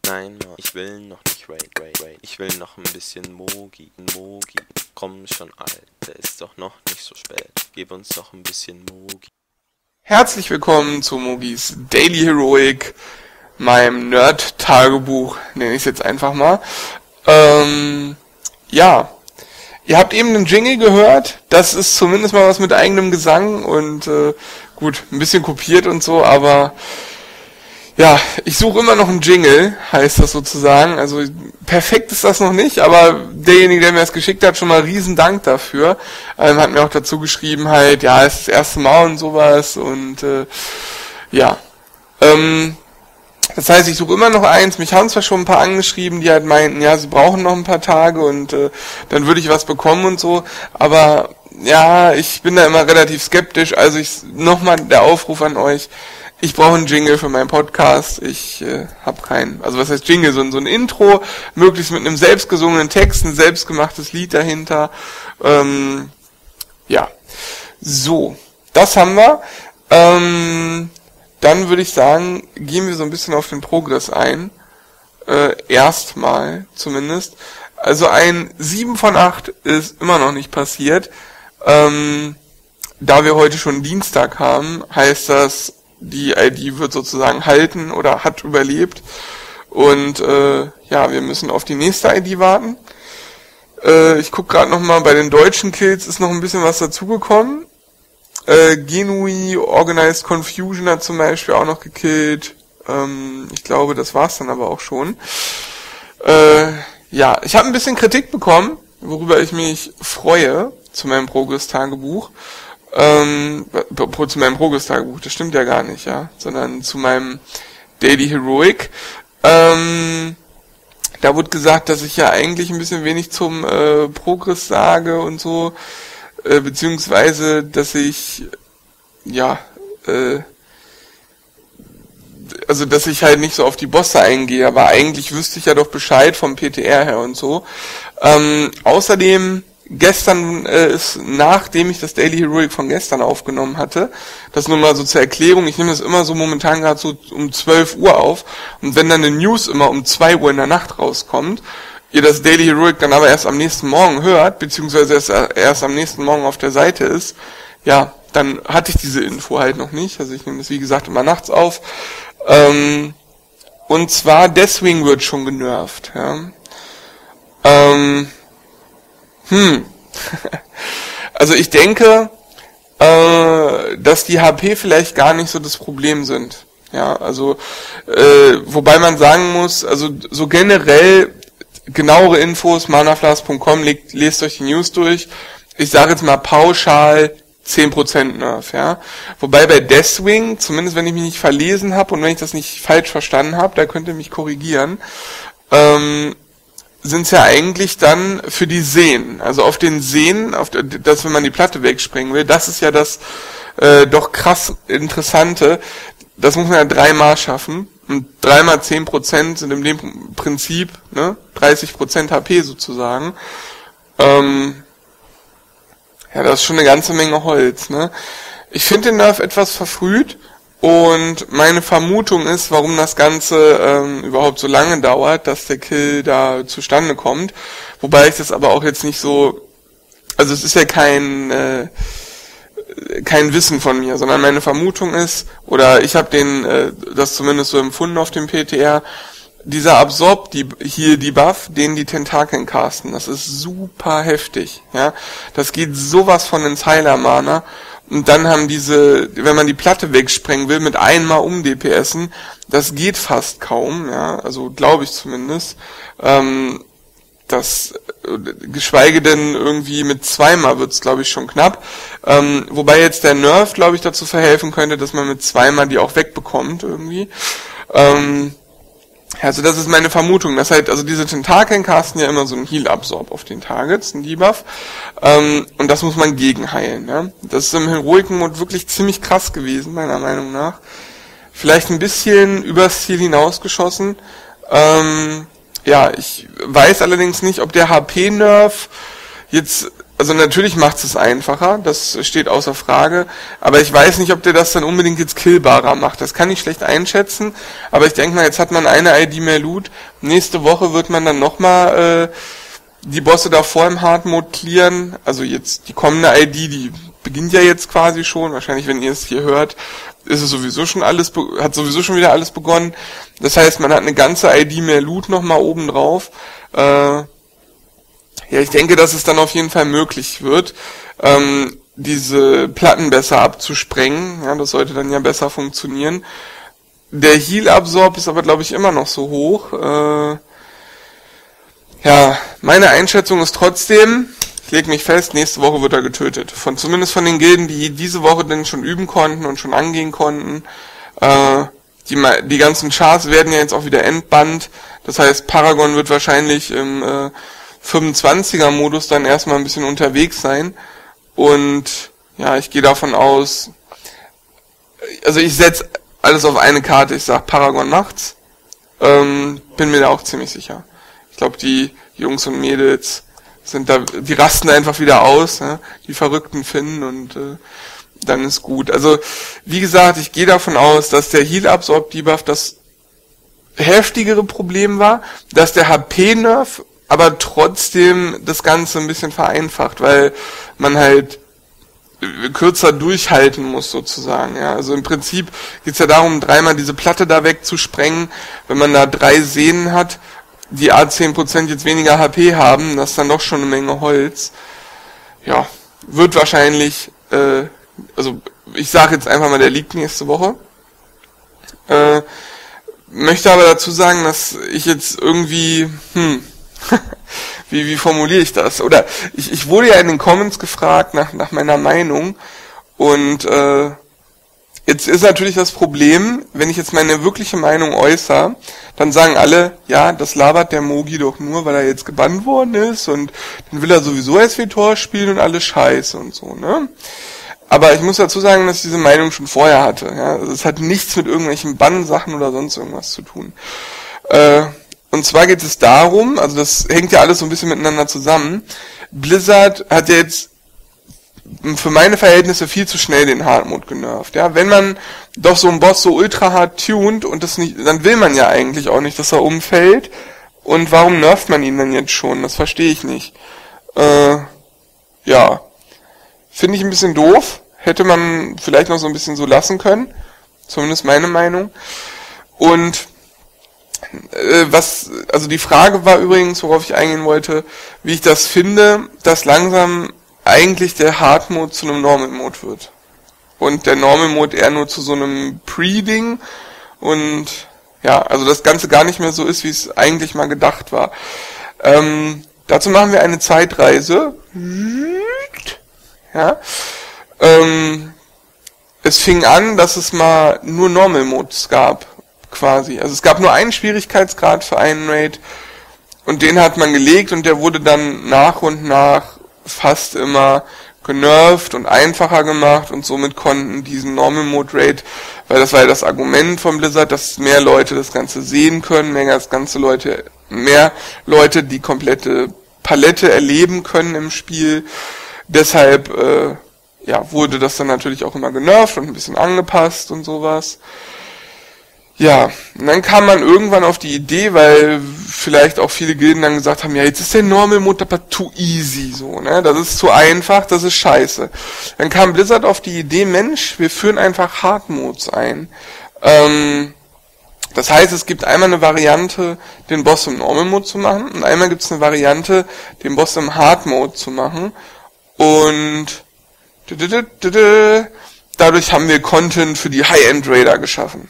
Nein, Mann, ich will noch nicht Raid. Ich will noch ein bisschen Mogi. Komm schon, Alter, ist doch noch nicht so spät. Gib uns doch ein bisschen Mogi. Herzlich willkommen zu Mogis Daily Heroic, meinem Nerd-Tagebuch, nenne ich es jetzt einfach mal. Ja, ihr habt eben den Jingle gehört, das ist zumindest mal was mit eigenem Gesang und gut, ein bisschen kopiert und so, aber ja, ich suche immer noch einen Jingle, heißt das sozusagen. Also perfekt ist das noch nicht, aber derjenige, der mir das geschickt hat, schon mal riesen Dank dafür. Hat mir auch dazu geschrieben halt, ja, es ist das erste Mal und sowas und ja. Das heißt, ich suche immer noch eins. Mich haben zwar schon ein paar angeschrieben, die halt meinten, ja, sie brauchen noch ein paar Tage und dann würde ich was bekommen und so, aber ja, ich bin da immer relativ skeptisch, also nochmal der Aufruf an euch. Ich brauche einen Jingle für meinen Podcast. Ich habe keinen. Also was heißt Jingle? So ein Intro, möglichst mit einem selbstgesungenen Text, ein selbstgemachtes Lied dahinter. Ja. So, das haben wir. Dann würde ich sagen, gehen wir so ein bisschen auf den Progress ein. Erstmal zumindest. Also ein 7 von 8 ist immer noch nicht passiert. Da wir heute schon Dienstag haben, heißt das, die ID wird sozusagen halten oder hat überlebt. Und ja, wir müssen auf die nächste ID warten. Ich gucke gerade nochmal, bei den deutschen Kills ist noch ein bisschen was dazugekommen. Genui, Organized Confusion hat zum Beispiel auch noch gekillt. Ich glaube, das war's dann aber auch schon. Ja, ich habe ein bisschen Kritik bekommen, worüber ich mich freue, zu meinem Progress-Tagebuch. Zu meinem Progress-Tagebuch, das stimmt ja gar nicht, ja, sondern zu meinem Daily Heroic. Da wurde gesagt, dass ich ja eigentlich ein bisschen wenig zum Progress sage und so, beziehungsweise, dass ich, ja, also, dass ich halt nicht so auf die Bosse eingehe, aber eigentlich wüsste ich ja doch Bescheid vom PTR her und so. Außerdem, gestern ist, nachdem ich das Daily Heroic von gestern aufgenommen hatte, das nur mal so zur Erklärung, ich nehme das immer so momentan gerade so um 12 Uhr auf und wenn dann eine News immer um 2 Uhr in der Nacht rauskommt, ihr das Daily Heroic dann aber erst am nächsten Morgen hört, beziehungsweise erst am nächsten Morgen auf der Seite ist, ja, dann hatte ich diese Info halt noch nicht, also ich nehme das wie gesagt immer nachts auf, und zwar Deathwing wird schon genervt, ja. Also ich denke, dass die HP vielleicht gar nicht so das Problem sind. Ja, also wobei man sagen muss, also so generell genauere Infos, manaflas.com, lest euch die News durch. Ich sage jetzt mal pauschal 10% Nerf, ja. Wobei bei Deathwing, zumindest wenn ich mich nicht verlesen habe und wenn ich das nicht falsch verstanden habe, da könnt ihr mich korrigieren, sind es ja eigentlich dann für die Sehnen. Also auf den Sehnen, dass wenn man die Platte wegspringen will, das ist ja das doch krass Interessante. Das muss man ja 3-mal schaffen. Und 3 mal 10% sind in dem Prinzip, ne, 30% HP sozusagen. Ja, das ist schon eine ganze Menge Holz, ne. Ich finde den Nerf etwas verfrüht. Und meine Vermutung ist, warum das Ganze überhaupt so lange dauert, dass der Kill da zustande kommt. Wobei ich das aber auch jetzt nicht so, also es ist ja kein Wissen von mir, sondern meine Vermutung ist, oder ich habe das zumindest so empfunden auf dem PTR, dieser Absorb, die Buff, den die Tentakeln casten, das ist super heftig, ja. Das geht sowas von ins Heiler-Mana. Und dann haben wenn man die Platte wegsprengen will, mit einmal DPSen, das geht fast kaum, ja, also glaube ich zumindest, geschweige denn irgendwie mit 2-mal wird's, glaube ich, schon knapp, wobei jetzt der Nerf, glaube ich, dazu verhelfen könnte, dass man mit 2-mal die auch wegbekommt, irgendwie, also das ist meine Vermutung, dass halt, also diese Tentakeln casten ja immer so einen Heal-Absorb auf den Targets, einen Debuff, und das muss man gegenheilen, ja. Das ist im Heroic-Mode wirklich ziemlich krass gewesen, meiner Meinung nach. Vielleicht ein bisschen übers Ziel hinausgeschossen. Ja, ich weiß allerdings nicht, ob der HP-Nerf jetzt also natürlich macht es einfacher, das steht außer Frage, aber ich weiß nicht, ob der das dann unbedingt jetzt killbarer macht. Das kann ich schlecht einschätzen, aber ich denke mal, jetzt hat man eine ID mehr Loot. Nächste Woche wird man dann nochmal die Bosse davor im Hard Mode clearen. Also jetzt die kommende ID, die beginnt ja jetzt quasi schon. Wahrscheinlich, wenn ihr es hier hört, ist es sowieso schon hat sowieso schon wieder alles begonnen. Das heißt, man hat eine ganze ID mehr Loot nochmal oben drauf. Ja, ich denke, dass es dann auf jeden Fall möglich wird, diese Platten besser abzusprengen. Ja, das sollte dann ja besser funktionieren. Der Heal-Absorb ist aber, glaube ich, immer noch so hoch. Ja, meine Einschätzung ist trotzdem, ich lege mich fest, nächste Woche wird er getötet. Zumindest von den Gilden, die diese Woche dann schon üben konnten und schon angehen konnten. Die ganzen Chars werden ja jetzt auch wieder entbannt. Das heißt, Paragon wird wahrscheinlich im 25er-Modus dann erstmal ein bisschen unterwegs sein. Und ja, ich gehe davon aus, also ich setze alles auf eine Karte, ich sag Paragon macht's. Bin mir da auch ziemlich sicher. Ich glaube, die Jungs und Mädels die rasten einfach wieder aus, ne? Die verrückten Finnen und dann ist gut. Also, wie gesagt, ich gehe davon aus, dass der Heal-Absorb-Debuff das heftigere Problem war, dass der HP-Nerf aber trotzdem das Ganze ein bisschen vereinfacht, weil man halt kürzer durchhalten muss sozusagen. Ja. Also im Prinzip geht's ja darum, dreimal diese Platte da wegzusprengen. Wenn man da 3 Sehnen hat, die A10% jetzt weniger HP haben, das ist dann doch schon eine Menge Holz. Ja, wird wahrscheinlich, also ich sage jetzt einfach mal, der liegt nächste Woche. Möchte aber dazu sagen, dass ich jetzt irgendwie, wie formuliere ich das? Oder ich wurde ja in den Comments gefragt nach meiner Meinung und jetzt ist natürlich das Problem, wenn ich jetzt meine wirkliche Meinung äußere, dann sagen alle, ja, das labert der Mogi doch nur, weil er jetzt gebannt worden ist und dann will er sowieso SWTOR spielen und alles Scheiße und so, ne? Aber ich muss dazu sagen, dass ich diese Meinung schon vorher hatte. Ja? Also es hat nichts mit irgendwelchen Bannsachen oder sonst irgendwas zu tun. Und zwar geht es darum, also das hängt ja alles so ein bisschen miteinander zusammen, Blizzard hat ja jetzt für meine Verhältnisse viel zu schnell den Hard Mode genervt. Ja? Wenn man doch so einen Boss so ultra hart tuned und das nicht, dann will man ja eigentlich auch nicht, dass er umfällt. Und warum nervt man ihn dann jetzt schon? Das verstehe ich nicht. Ja. Finde ich ein bisschen doof. Hätte man vielleicht noch so ein bisschen so lassen können. Zumindest meine Meinung. Und also die Frage war übrigens, worauf ich eingehen wollte, wie ich das finde, dass langsam eigentlich der Hard Mode zu einem Normal Mode wird. Und der Normal Mode eher nur zu so einem Pre-Ding. Und ja, also das Ganze gar nicht mehr so ist, wie es eigentlich mal gedacht war. Dazu machen wir eine Zeitreise. Ja. Es fing an, dass es mal nur Normal Modes gab, quasi. Also es gab nur einen Schwierigkeitsgrad für einen Raid und den hat man gelegt und der wurde dann nach und nach fast immer genervt und einfacher gemacht und somit konnten diesen Normal Mode Raid, weil das war ja das Argument von Blizzard, dass mehr Leute das Ganze sehen können, mehr Leute die komplette Palette erleben können im Spiel. Deshalb wurde das dann natürlich auch immer genervt und ein bisschen angepasst und sowas. Ja, und dann kam man irgendwann auf die Idee, weil vielleicht auch viele Gilden dann gesagt haben, ja, jetzt ist der Normal Mode aber too easy, so, ne, das ist zu einfach, das ist scheiße. Dann kam Blizzard auf die Idee, Mensch, wir führen einfach Hard Modes ein. Das heißt, es gibt einmal eine Variante, den Boss im Normal Mode zu machen und einmal gibt es eine Variante, den Boss im Hard Mode zu machen und dadurch haben wir Content für die High-End Raider geschaffen.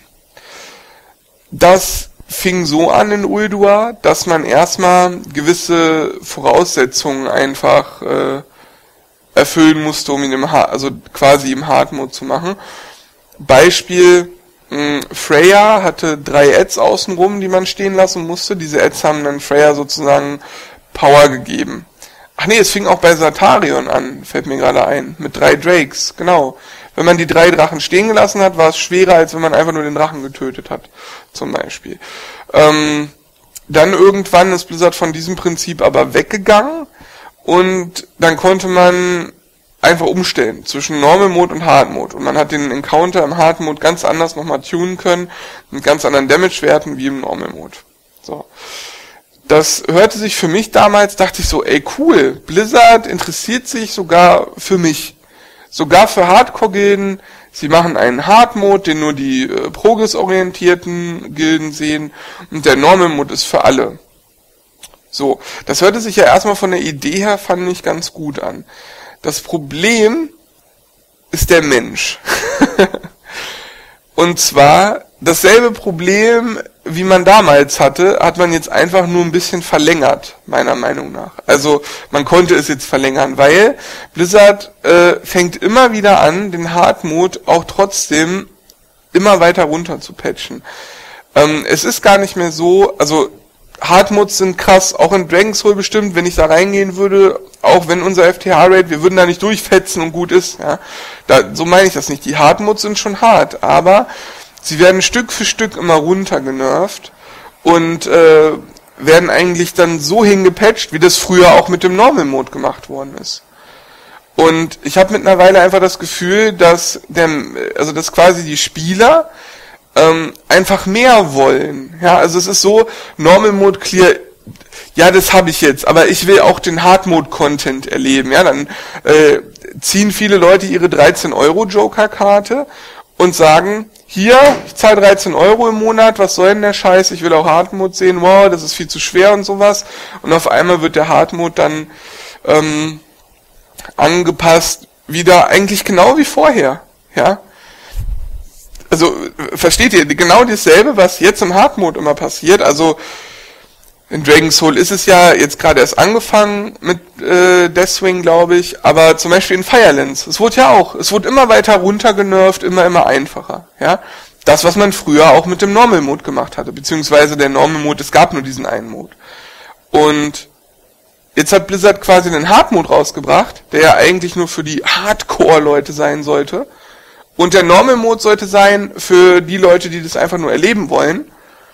Das fing so an in Ulduar, dass man erstmal gewisse Voraussetzungen einfach erfüllen musste, um ihn quasi im Hard Mode zu machen. Beispiel, Freya hatte 3 Ads außenrum, die man stehen lassen musste. Diese Ads haben dann Freya sozusagen Power gegeben. Ach nee, es fing auch bei Sartarion an, fällt mir gerade ein, mit 3 Drakes, genau. Wenn man die 3 Drachen stehen gelassen hat, war es schwerer, als wenn man einfach nur den Drachen getötet hat, zum Beispiel. Dann irgendwann ist Blizzard von diesem Prinzip aber weggegangen und dann konnte man einfach umstellen zwischen Normal Mode und Hard Mode. Und man hat den Encounter im Hard Mode ganz anders nochmal tunen können, mit ganz anderen Damage-Werten wie im Normal Mode. So. Das hörte sich für mich damals, dachte ich so, ey cool, Blizzard interessiert sich sogar für mich. Sogar für Hardcore-Gilden. Sie machen einen Hard-Mode, den nur die progress-orientierten Gilden sehen. Und der Normal-Mode ist für alle. So, das hörte sich ja erstmal von der Idee her, fand ich, ganz gut an. Das Problem ist der Mensch. Und zwar dasselbe Problem, wie man damals hatte, hat man jetzt einfach nur ein bisschen verlängert, meiner Meinung nach. Also man konnte es jetzt verlängern, weil Blizzard fängt immer wieder an, den Hard Mode auch trotzdem immer weiter runter zu patchen. Es ist gar nicht mehr so, also Hard Modes sind krass, auch in Dragon's Soul bestimmt, wenn ich da reingehen würde, auch wenn unser FTH-Rate, wir würden da nicht durchfetzen und gut ist, ja. So meine ich das nicht. Die Hard Modes sind schon hart, aber sie werden Stück für Stück immer runter genervt und werden eigentlich dann so hingepatcht, wie das früher auch mit dem Normal Mode gemacht worden ist. Und ich habe mittlerweile einfach das Gefühl, dass dass quasi die Spieler einfach mehr wollen. Ja, also es ist so, Normal Mode Clear, ja, das habe ich jetzt, aber ich will auch den Hard Mode Content erleben. Ja, dann ziehen viele Leute ihre 13 € Joker-Karte und sagen, hier, ich zahle 13 € im Monat, was soll denn der Scheiß, ich will auch Hard Mode sehen, wow, das ist viel zu schwer und sowas. Und auf einmal wird der Hard Mode dann angepasst, wieder eigentlich genau wie vorher. Ja. Also, versteht ihr, genau dasselbe, was jetzt im Hard Mode immer passiert, also in Dragon's Soul ist es ja jetzt gerade erst angefangen mit Deathwing, glaube ich, aber zum Beispiel in Firelands, es wurde immer weiter runtergenervt, immer einfacher, ja. Das, was man früher auch mit dem Normal Mode gemacht hatte, beziehungsweise der Normal Mode, es gab nur diesen einen Mode. Und jetzt hat Blizzard quasi den Hard Mode rausgebracht, der ja eigentlich nur für die Hardcore-Leute sein sollte. Und der Normal Mode sollte sein für die Leute, die das einfach nur erleben wollen.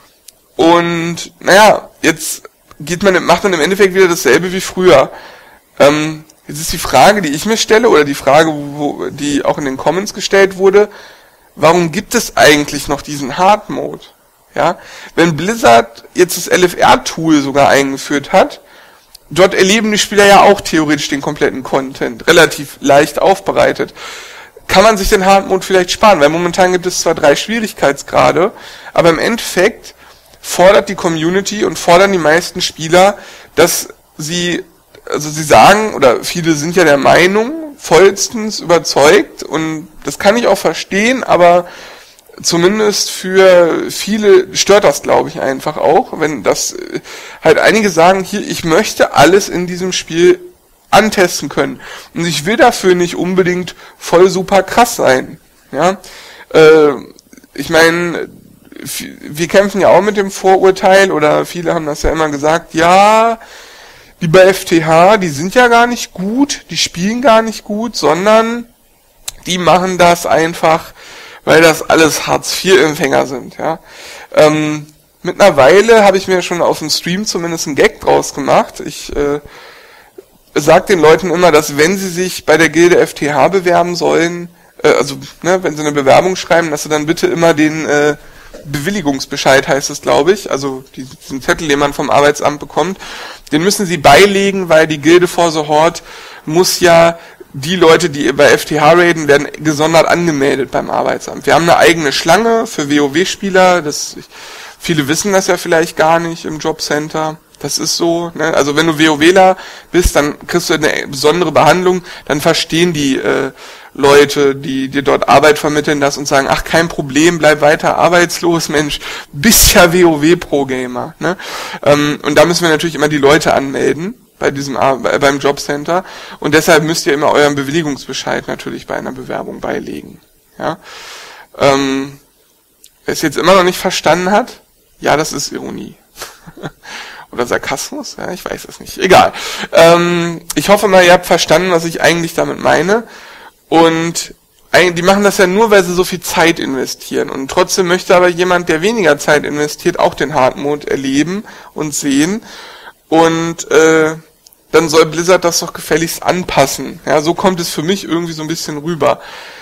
Und naja, jetzt macht man im Endeffekt wieder dasselbe wie früher. Jetzt ist die Frage, die ich mir stelle, oder die Frage, die auch in den Comments gestellt wurde, warum gibt es eigentlich noch diesen Hard Mode? Ja, wenn Blizzard jetzt das LFR-Tool sogar eingeführt hat, dort erleben die Spieler ja auch theoretisch den kompletten Content, relativ leicht aufbereitet. Kann man sich den Hard Mode vielleicht sparen, weil momentan gibt es zwar 3 Schwierigkeitsgrade, aber im Endeffekt fordert die Community und fordern die meisten Spieler, dass sie sagen, oder viele sind ja der Meinung, vollstens überzeugt, und das kann ich auch verstehen, aber zumindest für viele stört das, glaube ich, einfach auch, wenn das halt einige sagen, hier, ich möchte alles in diesem Spiel antesten können. Und ich will dafür nicht unbedingt voll super krass sein. Ja, ich meine, wir kämpfen ja auch mit dem Vorurteil, oder viele haben das ja immer gesagt, ja, die bei FTH, die sind ja gar nicht gut, die spielen gar nicht gut, sondern die machen das einfach, weil das alles Hartz-IV-Empfänger sind. Ja, mittlerweile habe ich mir schon auf dem Stream zumindest einen Gag draus gemacht. Ich sagt den Leuten immer, dass wenn sie sich bei der Gilde FTH bewerben sollen, wenn sie eine Bewerbung schreiben, dass sie dann bitte immer den Bewilligungsbescheid, heißt es, glaube ich, also diesen Zettel, den man vom Arbeitsamt bekommt, den müssen sie beilegen, weil die Gilde for the Horde muss ja, die Leute, die bei FTH raiden, werden gesondert angemeldet beim Arbeitsamt. Wir haben eine eigene Schlange für WoW-Spieler, viele wissen das ja vielleicht gar nicht im Jobcenter. Das ist so, ne? Also wenn du WoWler bist, dann kriegst du eine besondere Behandlung, dann verstehen die Leute, die dir dort Arbeit vermitteln, das und sagen, ach, kein Problem, bleib weiter arbeitslos, Mensch, bist ja WoW-Pro-Gamer. Ne? Und da müssen wir natürlich immer die Leute anmelden beim Jobcenter, und deshalb müsst ihr immer euren Bewilligungsbescheid natürlich bei einer Bewerbung beilegen. Ja? Wer es jetzt immer noch nicht verstanden hat, ja, das ist Ironie. Oder Sarkasmus? Ja, ich weiß es nicht. Egal. Ich hoffe mal, ihr habt verstanden, was ich eigentlich damit meine. Und die machen das ja nur, weil sie so viel Zeit investieren. Und trotzdem möchte aber jemand, der weniger Zeit investiert, auch den Hard Mode erleben und sehen. Und dann soll Blizzard das doch gefälligst anpassen. Ja, so kommt es für mich irgendwie so ein bisschen rüber.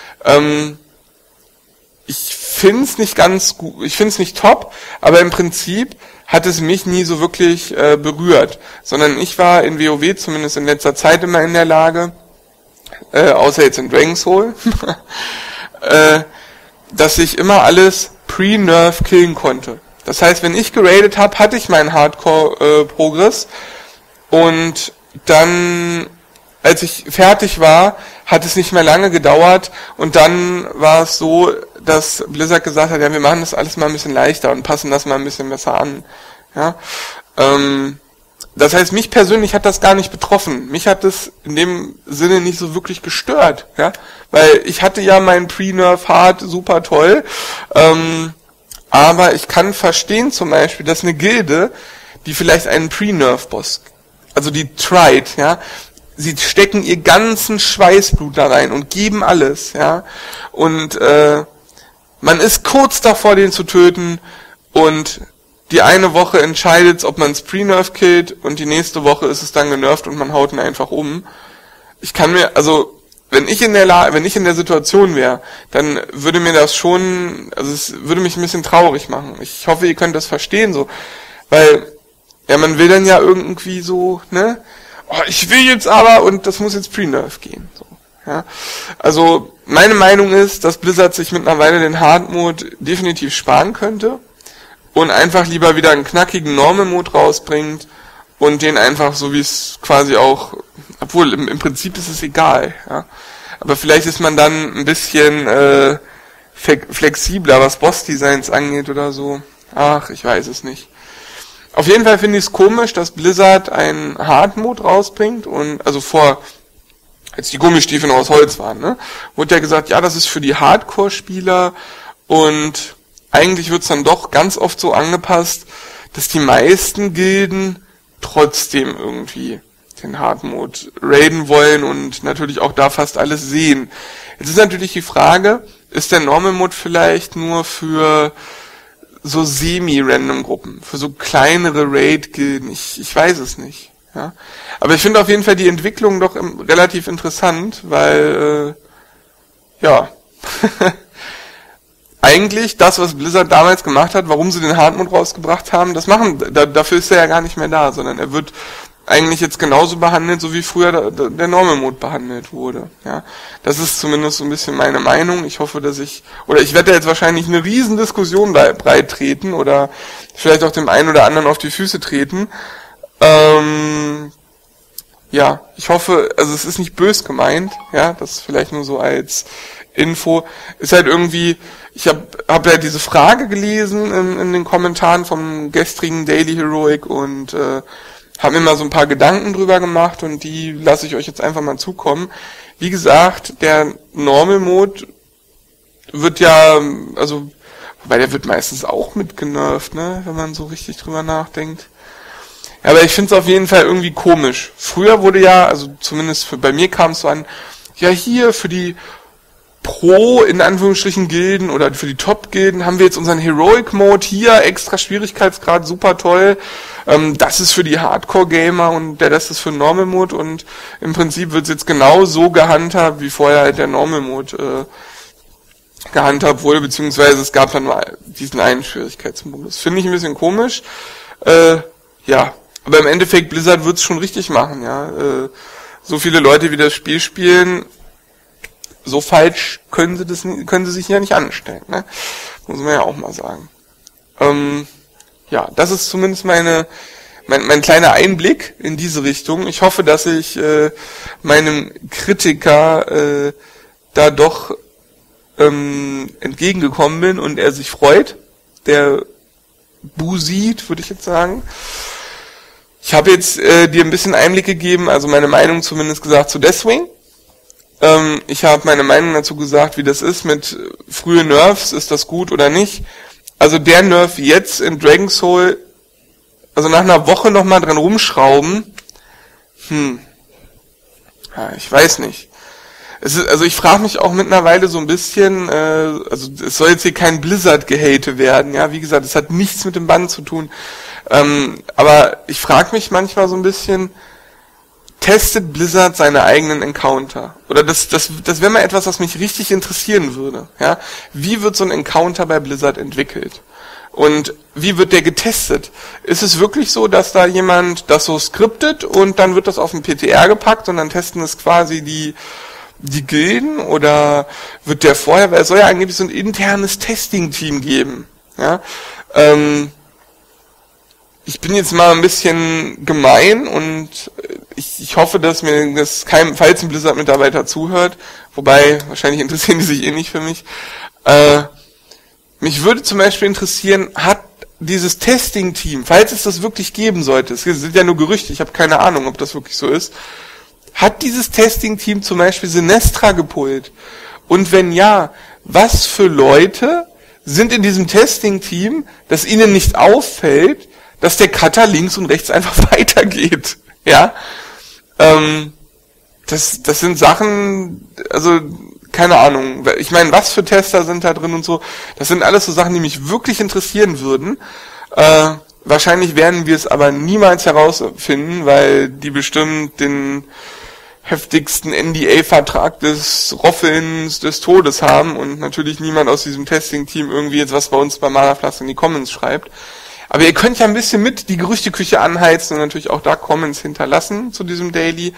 Ich find's nicht ganz gut, ich find's nicht top, aber im Prinzip hat es mich nie so wirklich berührt, sondern ich war in WoW zumindest in letzter Zeit immer in der Lage, außer jetzt in Dragon's Soul, dass ich immer alles pre-Nerf killen konnte. Das heißt, wenn ich geradet habe, hatte ich meinen Hardcore-Progress und dann, als ich fertig war, hat es nicht mehr lange gedauert und dann war es so, dass Blizzard gesagt hat, ja, wir machen das alles mal ein bisschen leichter und passen das mal ein bisschen besser an. Ja, das heißt, mich persönlich hat das gar nicht betroffen. Mich hat das in dem Sinne nicht so wirklich gestört, ja, weil ich hatte ja meinen Pre-Nerf Hard super toll, aber ich kann verstehen zum Beispiel, dass eine Gilde, die vielleicht einen Pre-Nerf-Boss, also die tried, ja, sie stecken ihr ganzen Schweißblut da rein und geben alles, ja, und man ist kurz davor, den zu töten und die eine Woche entscheidet, ob man es Pre-Nerf killt und die nächste Woche ist es dann genervt und man haut ihn einfach um. Ich kann mir, also wenn ich in der Situation wäre, dann würde mir das schon, also es würde mich ein bisschen traurig machen. Ich hoffe, ihr könnt das verstehen, so, weil ja, man will dann ja irgendwie so, ne, oh, ich will jetzt aber und das muss jetzt Pre-Nerf gehen, so. Ja, also meine Meinung ist, dass Blizzard sich mittlerweile den Hard-Mode definitiv sparen könnte und einfach lieber wieder einen knackigen Normal-Mode rausbringt und den einfach so wie es quasi auch, obwohl im Prinzip ist es egal, ja, aber vielleicht ist man dann ein bisschen flexibler, was Boss-Designs angeht oder so. Ach, ich weiß es nicht. Auf jeden Fall finde ich es komisch, dass Blizzard einen Hard-Mode rausbringt und also als die Gummistiefel noch aus Holz waren, ne, wurde ja gesagt, ja, das ist für die Hardcore-Spieler und eigentlich wird's dann doch ganz oft so angepasst, dass die meisten Gilden trotzdem irgendwie den Hard-Mode raiden wollen und natürlich auch da fast alles sehen. Jetzt ist natürlich die Frage, ist der Normal-Mode vielleicht nur für so semi-random Gruppen, für so kleinere Raid-Gilden? Ich weiß es nicht. Ja, aber ich finde auf jeden Fall die Entwicklung doch relativ interessant, weil ja eigentlich das, was Blizzard damals gemacht hat, warum sie den Hard-Mode rausgebracht haben, dafür ist er ja gar nicht mehr da, sondern er wird eigentlich jetzt genauso behandelt, so wie früher der Normal-Mode behandelt wurde. Ja, das ist zumindest so ein bisschen meine Meinung. Ich hoffe, ich werde da jetzt wahrscheinlich eine riesen Diskussion breit treten oder vielleicht auch dem einen oder anderen auf die Füße treten. Ja, ich hoffe, also es ist nicht bös gemeint, ja, das vielleicht nur so als Info. Ist halt irgendwie, ich hab ja diese Frage gelesen in den Kommentaren vom gestrigen Daily Heroic und habe mir mal so ein paar Gedanken drüber gemacht und die lasse ich euch jetzt einfach mal zukommen. Wie gesagt, der Normal Mode wird ja, also, wobei der wird meistens auch mitgenervt, ne, wenn man so richtig drüber nachdenkt. Ja, aber ich finde es auf jeden Fall irgendwie komisch. Früher wurde ja, also zumindest bei mir kam es so an, ja hier für die Pro, in Anführungsstrichen, Gilden oder für die Top-Gilden haben wir jetzt unseren Heroic-Mode hier, extra Schwierigkeitsgrad, super toll. Das ist für die Hardcore-Gamer und der Rest ist für Normal-Mode und im Prinzip wird es jetzt genau so gehandhabt, wie vorher halt der Normal-Mode gehandhabt wurde, beziehungsweise es gab dann mal diesen einen Schwierigkeitsmodus. Finde ich ein bisschen komisch. Ja, aber im Endeffekt, Blizzard wird's schon richtig machen, ja. So viele Leute, wie das Spiel spielen, so falsch können sie sich ja nicht anstellen, ne? Muss man ja auch mal sagen. Ja, das ist zumindest mein kleiner Einblick in diese Richtung. Ich hoffe, dass ich meinem Kritiker da doch entgegengekommen bin und er sich freut. Der Busit, würde ich jetzt sagen. Ich habe jetzt dir ein bisschen Einblick gegeben, also meine Meinung zumindest gesagt zu Deathwing. Ich habe meine Meinung dazu gesagt, wie das ist mit frühen Nerfs, ist das gut oder nicht. Also der Nerf jetzt in Dragon's Soul, also nach einer Woche nochmal dran rumschrauben, ja, ich weiß nicht. Also ich frage mich auch mittlerweile so ein bisschen, also es soll jetzt hier kein Blizzard-Gehate werden, ja, wie gesagt, es hat nichts mit dem Band zu tun, aber ich frage mich manchmal so ein bisschen, testet Blizzard seine eigenen Encounter? Oder das wäre mal etwas, was mich richtig interessieren würde. Ja? Wie wird so ein Encounter bei Blizzard entwickelt? Und wie wird der getestet? Ist es wirklich so, dass da jemand das so skriptet und dann wird das auf den PTR gepackt und dann testen es quasi die Gilden? Oder wird der vorher, weil es soll ja angeblich so ein internes Testing-Team geben. Ja? Ich bin jetzt mal ein bisschen gemein und ich hoffe, dass mir das falls ein Blizzard-Mitarbeiter zuhört, wobei wahrscheinlich interessieren die sich eh nicht für mich. Mich würde zum Beispiel interessieren, hat dieses Testing-Team, falls es das wirklich geben sollte, es sind ja nur Gerüchte, ich habe keine Ahnung, ob das wirklich so ist, hat dieses Testing-Team zum Beispiel Sinestra gepullt? Und wenn ja, was für Leute sind in diesem Testing-Team, dass ihnen nicht auffällt, dass der Cutter links und rechts einfach weitergeht? Ja, das sind Sachen, also keine Ahnung. Ich meine, was für Tester sind da drin und so. Das sind alles so Sachen, die mich wirklich interessieren würden. Wahrscheinlich werden wir es aber niemals herausfinden, weil die bestimmt den heftigsten NDA-Vertrag des Roffelns des Todes haben und natürlich niemand aus diesem Testing-Team irgendwie jetzt was bei uns bei Manaflask in die Comments schreibt. Aber ihr könnt ja ein bisschen mit die Gerüchteküche anheizen und natürlich auch da Comments hinterlassen zu diesem Daily.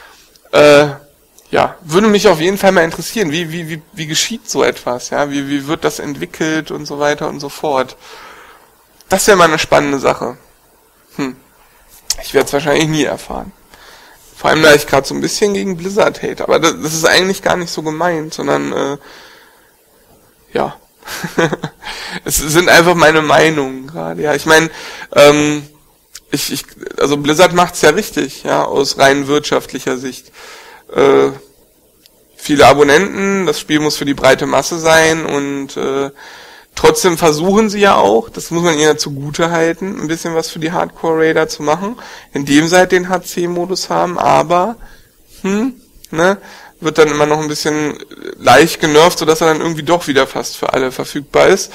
Ja, würde mich auf jeden Fall mal interessieren, wie geschieht so etwas, ja, wie wird das entwickelt und so weiter und so fort. Das wäre mal eine spannende Sache. Ich werde es wahrscheinlich nie erfahren. Vor allem, da ich gerade so ein bisschen gegen Blizzard hate, aber das ist eigentlich gar nicht so gemeint, sondern, ja, es sind einfach meine Meinungen gerade, ja, ich meine, also Blizzard macht's ja richtig, ja, aus rein wirtschaftlicher Sicht. Viele Abonnenten, das Spiel muss für die breite Masse sein und trotzdem versuchen sie ja auch, das muss man ihnen ja zugute halten, ein bisschen was für die Hardcore-Raider zu machen, indem sie halt den HC-Modus haben, aber wird dann immer noch ein bisschen leicht genervt, sodass er dann irgendwie doch wieder fast für alle verfügbar ist.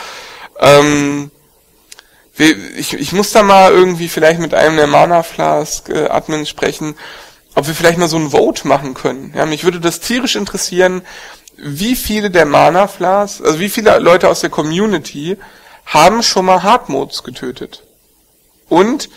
Ich muss da mal irgendwie vielleicht mit einem der Manaflask-Admins sprechen, ob wir vielleicht mal so ein Vote machen können. Ja, mich würde das tierisch interessieren, wie viele der Manaflask, also wie viele Leute aus der Community haben schon mal Hardmodes getötet. Und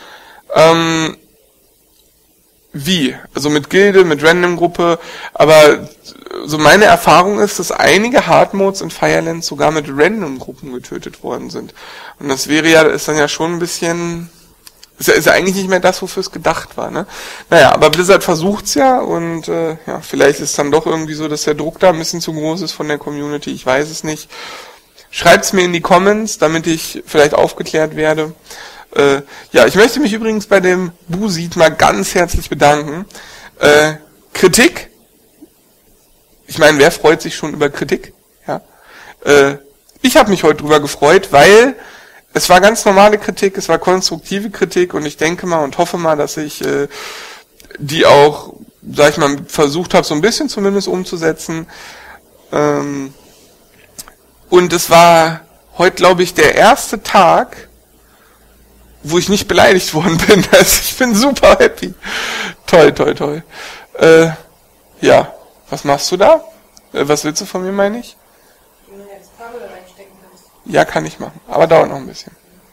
wie? Also mit Gilde, mit Random-Gruppe, aber so meine Erfahrung ist, dass einige Hardmodes in Firelands sogar mit Random-Gruppen getötet worden sind. Und das ist dann ja schon ein bisschen, ist ja eigentlich nicht mehr das, wofür es gedacht war, ne? Naja, aber Blizzard versucht's ja und ja, vielleicht ist dann doch irgendwie so, dass der Druck da ein bisschen zu groß ist von der Community, ich weiß es nicht. Schreibt's mir in die Comments, damit ich vielleicht aufgeklärt werde. Ja, ich möchte mich übrigens bei dem Busit mal ganz herzlich bedanken. Kritik, ich meine, wer freut sich schon über Kritik? Ja. Ich habe mich heute drüber gefreut, weil es war ganz normale Kritik, es war konstruktive Kritik und ich denke mal und hoffe mal, dass ich die auch, sag ich mal, versucht habe, so ein bisschen zumindest umzusetzen. Und es war heute, glaube ich, der erste Tag, wo ich nicht beleidigt worden bin. Also ich bin super happy. Toll, toll, toll. Ja, was machst du da? Was willst du von mir, meine ich? Ja, kann ich machen. Aber dauert noch ein bisschen.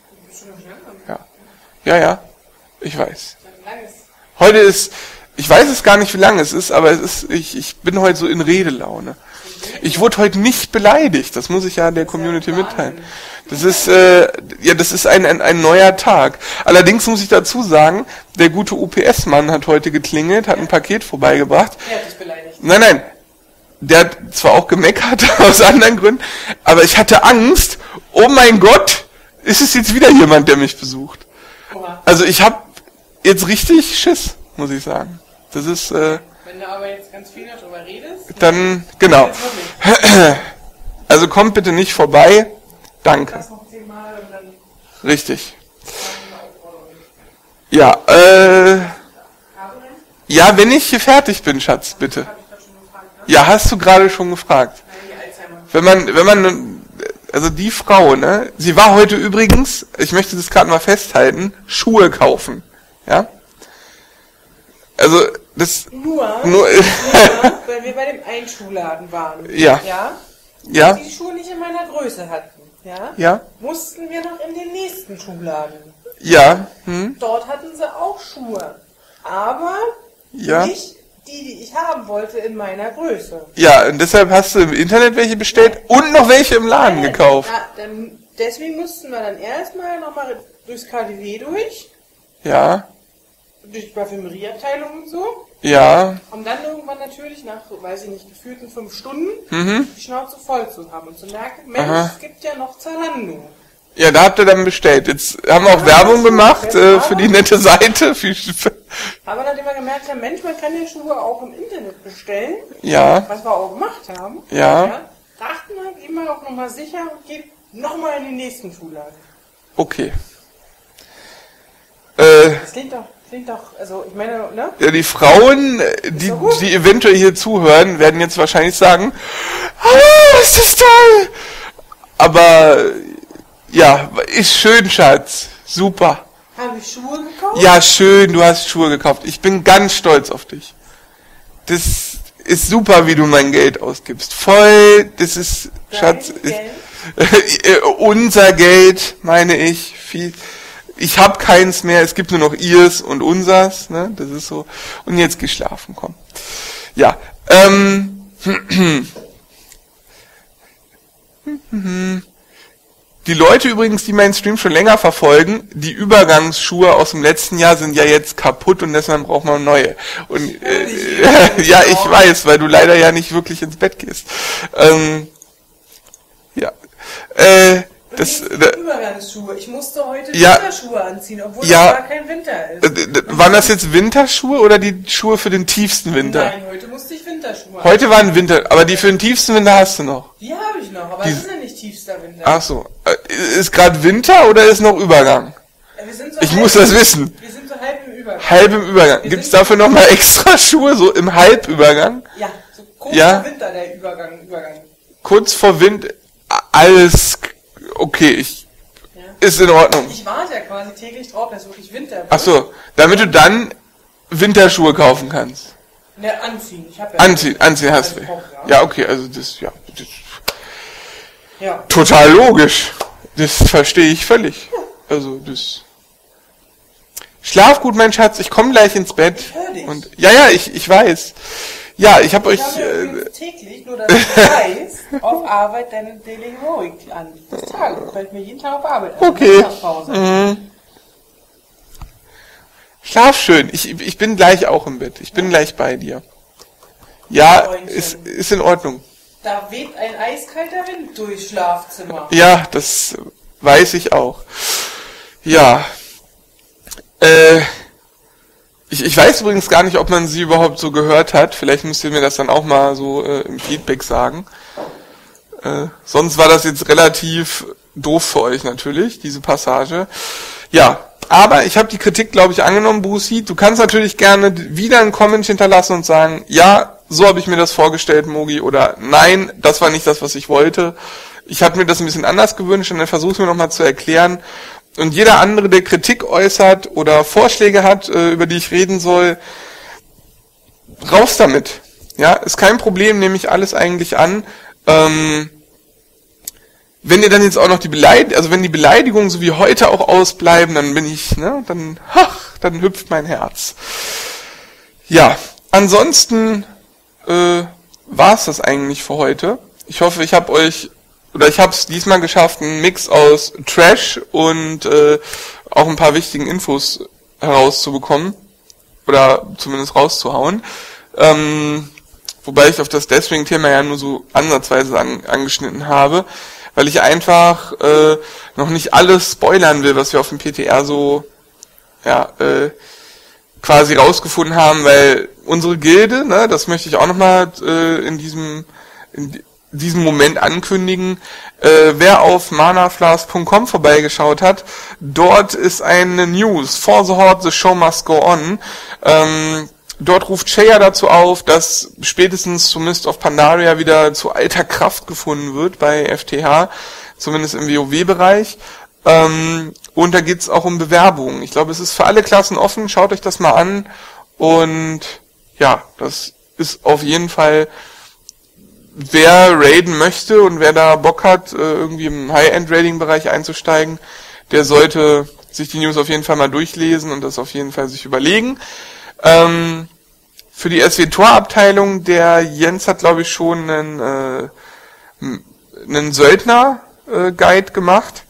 Ja. Ja, ich weiß. Heute ist, ich weiß es gar nicht, wie lange es ist, aber ich bin heute so in Redelaune. Ich wurde heute nicht beleidigt, das muss ich ja der Community mitteilen. Das ist, das ist ein neuer Tag. Allerdings muss ich dazu sagen, der gute UPS-Mann hat heute geklingelt, hat ein Paket vorbeigebracht. Der hat dich beleidigt. Nein. Der hat zwar auch gemeckert, aus anderen Gründen, aber ich hatte Angst, oh mein Gott, ist es jetzt wieder jemand, der mich besucht? Also ich habe jetzt richtig Schiss, muss ich sagen. Das ist, wenn du aber jetzt ganz viel darüber redest, dann, genau. Also kommt bitte nicht vorbei, danke. das noch 10 Mal und dann richtig. Ja, ja, wenn ich hier fertig bin, Schatz, bitte. Ja, hast du gerade schon gefragt. Wenn man, also die Frau, ne, sie war heute übrigens, ich möchte das gerade mal festhalten, Schuhe kaufen, ja. Also, Nur, Nur, weil wir bei dem Einschuhladen waren. Ja. Ja? ja, Die Schuhe nicht in meiner Größe hatten. Ja? ja, Mussten wir noch in den nächsten Schuhladen. ja, Dort hatten sie auch Schuhe. Aber ja. nicht die ich haben wollte in meiner Größe. Ja, und deshalb hast du im Internet welche bestellt und noch welche im Laden gekauft. Ja, deswegen mussten wir dann erstmal nochmal durchs KDW durch. Ja, Durch die Parfümerieabteilung und so. ja, Um dann irgendwann natürlich nach, weiß ich nicht, gefühlten 5 Stunden die Schnauze voll zu haben und zu merken, Mensch, Aha. es gibt ja noch Zalando. ja, da habt ihr dann bestellt. Jetzt haben wir auch Werbung gemacht für die nette Seite. Aber nachdem wir gemerkt haben, Mensch, man kann ja Schuhe auch im Internet bestellen, Ja, was wir auch gemacht haben, Ja. dachten wir, gehen wir auch nochmal sicher und gehen nochmal in den nächsten Schuhladen. okay. Das klingt doch, also ich meine, ne? Ja, die Frauen, doch gut. die eventuell hier zuhören, werden jetzt wahrscheinlich sagen, oh, ist das toll! Aber, ja, ist schön, Schatz. Super. Habe ich Schuhe gekauft? Ja, schön, du hast Schuhe gekauft. Ich bin ganz stolz auf dich. Das ist super, wie du mein Geld ausgibst. Voll, das ist, Schatz, unser Geld, meine ich. Ich habe keins mehr, es gibt nur noch ihrs und unsers, ne? Das ist so. Und jetzt geh schlafen, komm. Ja, die Leute übrigens, die meinen Stream schon länger verfolgen, die Übergangsschuhe aus dem letzten Jahr sind ja jetzt kaputt und deshalb braucht man neue. Und ja, ich weiß, weil du leider ja nicht wirklich ins Bett gehst. Ja. Übergangsschuhe. Ich musste heute Ja. Winterschuhe anziehen, obwohl Ja. es gar kein Winter ist. Waren das jetzt Winterschuhe oder die Schuhe für den tiefsten Winter? Nein, heute musste ich Winterschuhe Heute waren Winter, aber die für den tiefsten Winter hast du noch. Die habe ich noch, aber es ist ja nicht tiefster Winter. Ach so. Ist gerade Winter oder ist noch Übergang? Wir sind so Ich halb- muss das wissen. Wir sind so halb im Übergang. Halb im Übergang. Wir Gibt's sind- dafür nochmal extra Schuhe, so im Halbübergang? Ja, so kurz Ja. vor Winter der Übergang. Kurz vor Wind, alles okay, Ja. ist in Ordnung. Ich warte ja quasi täglich drauf, dass wirklich Winter wird. Ach so, damit du dann Winterschuhe kaufen kannst. Ne, anziehen. Ich hab ja Anziehen hast du. Koch, Ja, okay, also das Ja. total logisch. Das verstehe ich völlig. Also das. Schlaf gut, mein Schatz. Ich komme gleich ins Bett. Ich hör dich. Und ja, ich weiß. Ja, ich habe euch. Ich habe ja übrigens täglich, nur dass ich weiß, auf Arbeit deine Daily Heroic an. Das Tagebuch fällt mir jeden Tag auf Arbeit an. Okay. Mittagspause. Schlaf schön. Ich bin gleich auch im Bett. Ich bin gleich bei dir. Ja, ist in Ordnung. Da weht ein eiskalter Wind durchs Schlafzimmer. Ja, das weiß ich auch. Ja. Ich weiß übrigens gar nicht, ob man sie überhaupt so gehört hat. Vielleicht müsst ihr mir das dann auch mal so im Feedback sagen. Sonst war das jetzt relativ doof für euch natürlich, diese Passage. Ja, aber ich habe die Kritik, glaube ich, angenommen, Busi. Du kannst natürlich gerne wieder einen Comment hinterlassen und sagen, ja, so habe ich mir das vorgestellt, Mogi, oder nein, das war nicht das, was ich wollte. Ich habe mir das ein bisschen anders gewünscht und dann versuch's mir nochmal zu erklären. Und jeder andere, der Kritik äußert oder Vorschläge hat, über die ich reden soll, raus damit. Ja, ist kein Problem, nehme ich alles eigentlich an. Wenn ihr dann jetzt auch noch wenn die Beleidigungen so wie heute auch ausbleiben, dann bin ich, ne, dann hüpft mein Herz. Ja, ansonsten war's das eigentlich für heute. Ich hoffe, ich habe es diesmal geschafft, einen Mix aus Trash und auch ein paar wichtigen Infos herauszubekommen oder zumindest rauszuhauen. Wobei ich auf das Deathwing-Thema ja nur so ansatzweise angeschnitten habe, weil ich einfach noch nicht alles spoilern will, was wir auf dem PTR so quasi rausgefunden haben, weil unsere Gilde, ne, das möchte ich auch nochmal in diesem Moment ankündigen, wer auf manaflast.com vorbeigeschaut hat, dort ist eine News, For the Horde, the show must go on. Dort ruft Shea dazu auf, dass spätestens zu Mist of Pandaria wieder zu alter Kraft gefunden wird bei FTH, zumindest im WoW-Bereich. Und da geht's auch um Bewerbungen. Ich glaube, es ist für alle Klassen offen, schaut euch das mal an und ja, das ist auf jeden Fall, wer raiden möchte und wer da Bock hat, irgendwie im High-End-Raiding-Bereich einzusteigen, der sollte sich die News auf jeden Fall mal durchlesen und das auf jeden Fall sich überlegen. Für die SWTOR-Abteilung, der Jens hat, glaube ich, schon einen Söldner-Guide gemacht.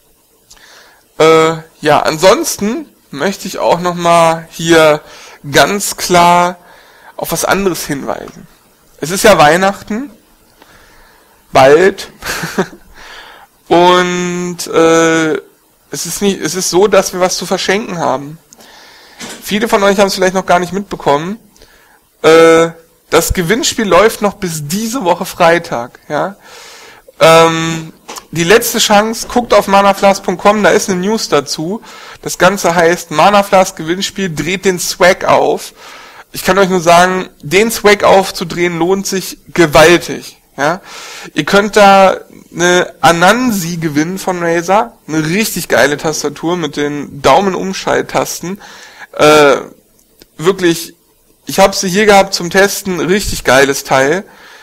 Ja, ansonsten möchte ich auch nochmal hier ganz klar auf was anderes hinweisen. Es ist ja Weihnachten, bald, und es ist so, dass wir was zu verschenken haben. Viele von euch haben es vielleicht noch gar nicht mitbekommen. Das Gewinnspiel läuft noch bis diese Woche Freitag. Ja? Die letzte Chance, guckt auf manaflask.com, da ist eine News dazu. Das Ganze heißt, Manaflask Gewinnspiel dreht den Swag auf. Ich kann euch nur sagen, den Swag aufzudrehen lohnt sich gewaltig. Ja? Ihr könnt da eine Anansi gewinnen von Razer, eine richtig geile Tastatur mit den Daumenumschalttasten. Wirklich, ich habe sie hier gehabt zum Testen, richtig geiles Teil.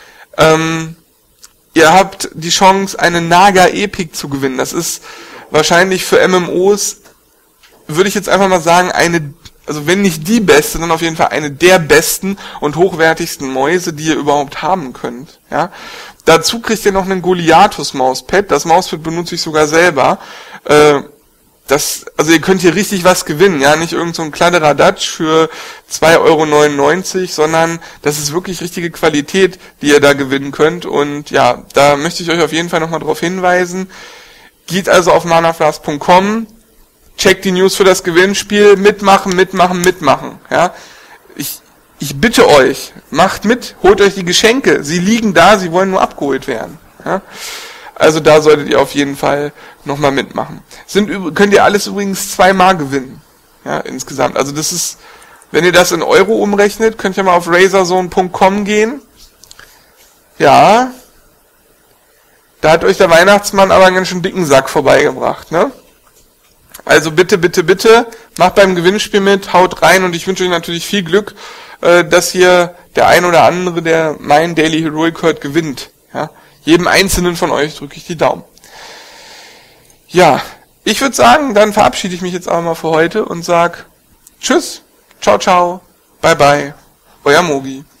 Ihr habt die Chance, eine Naga Epic zu gewinnen. Das ist wahrscheinlich für MMOs, würde ich jetzt einfach mal sagen, also wenn nicht die beste, dann auf jeden Fall eine der besten und hochwertigsten Mäuse, die ihr überhaupt haben könnt. Ja? Dazu kriegt ihr noch einen Goliathus Mauspad. Das Mauspad benutze ich sogar selber. Also ihr könnt hier richtig was gewinnen, ja, nicht irgend so ein Kladderadatsch für 2,99 €, sondern das ist wirklich richtige Qualität, die ihr da gewinnen könnt. Und ja, da möchte ich euch auf jeden Fall nochmal drauf hinweisen. Geht also auf manaflask.com, checkt die News für das Gewinnspiel, mitmachen. Ja, ich bitte euch, macht mit, holt euch die Geschenke. Sie liegen da, sie wollen nur abgeholt werden. Ja? Also da solltet ihr auf jeden Fall nochmal mitmachen. Könnt ihr alles übrigens 2-mal gewinnen. Ja, insgesamt. Also das ist, wenn ihr das in Euro umrechnet, könnt ihr mal auf razrzone.com gehen. Ja, da hat euch der Weihnachtsmann aber einen ganz schön dicken Sack vorbeigebracht, ne? Also bitte, macht beim Gewinnspiel mit, haut rein, und ich wünsche euch natürlich viel Glück, dass hier der ein oder andere, der mein Daily Heroic hört, gewinnt. Ja? Jedem einzelnen von euch drücke ich die Daumen. Ja, ich würde sagen, dann verabschiede ich mich jetzt auch mal für heute und sag Tschüss, ciao, bye, euer Mogi.